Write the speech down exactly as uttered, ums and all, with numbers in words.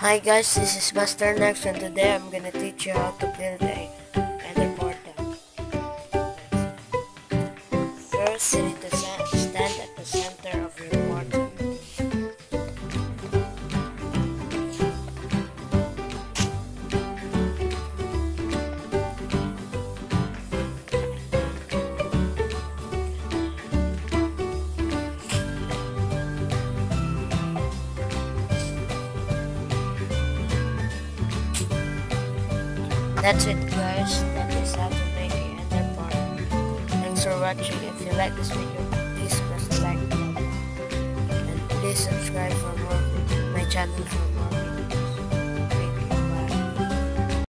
Hi guys, this is Master Next and today I'm gonna teach you how to build a nether portal. First, you need to stand at the center of your portal. That's it guys, that is how to make a nether portal. Thanks for watching. If you like this video, please press the like button and please subscribe for more my channel for more videos.